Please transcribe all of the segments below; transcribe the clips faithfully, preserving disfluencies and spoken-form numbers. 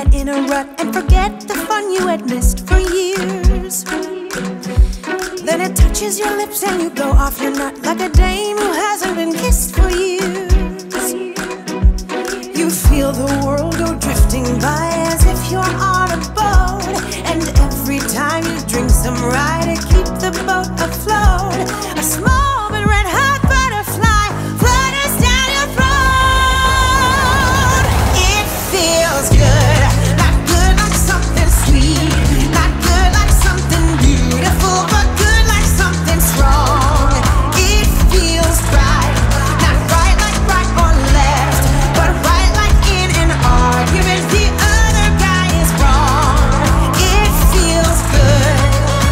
get in a rut and forget the fun you had missed for years. Then it touches your lips and you go off your nut like a dame who hasn't been kissed for years. You feel the world go drifting by as if you're on a boat, and every time you drink some rye to keep the boat afloat, a small but red hot butterfly flutters down your throat. It feels good, not good like something sweet, not good like something beautiful, but good like something strong. It feels right, not right like right or left, but right like in an argument the other guy is wrong. It feels good.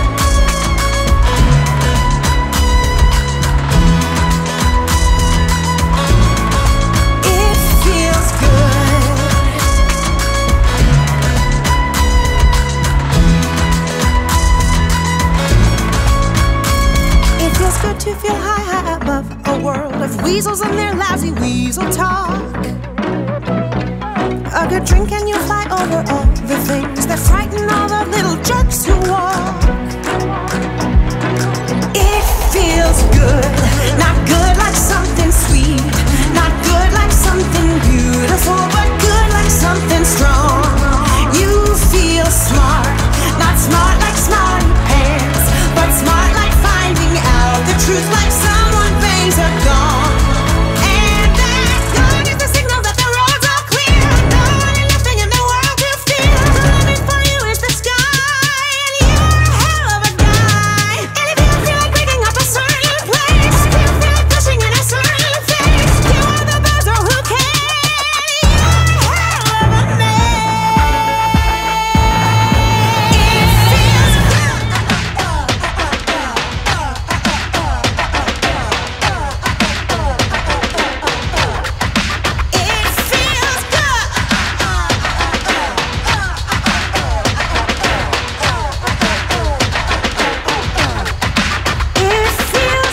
It feels good. It feels good to feel high, high above a world of weasels and their lousy weasel talk. A good drink and you fly over all the things that frighten all the little jerks who walk. It feels good, not good like something sweet, not good like something beautiful, but good like something strong. You feel smart, not smart like smarty pants, but smart like finding out the truth like someone things are gone. And that good is the signal that the roads are clear. No one and nothing in the world to fear. Running for you is the sky, and you're a hell of a guy. And if you feel like breaking up a certain place, if you feel like pushing in a certain face, you are the buzz or who cares? You're a hell of a man. It feels good. It feels good. It feels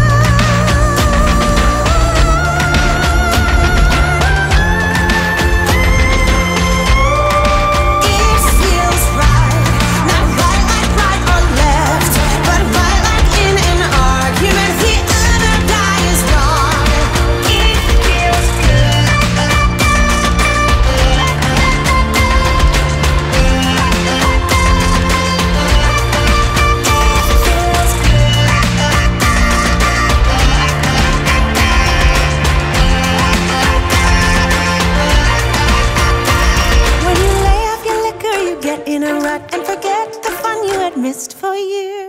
good. It feels right, not right like right or left, but right like in an argument the other guy is wrong. It feels good. When you lay off your liquor, you get in a rut and forget the fun you had missed for years.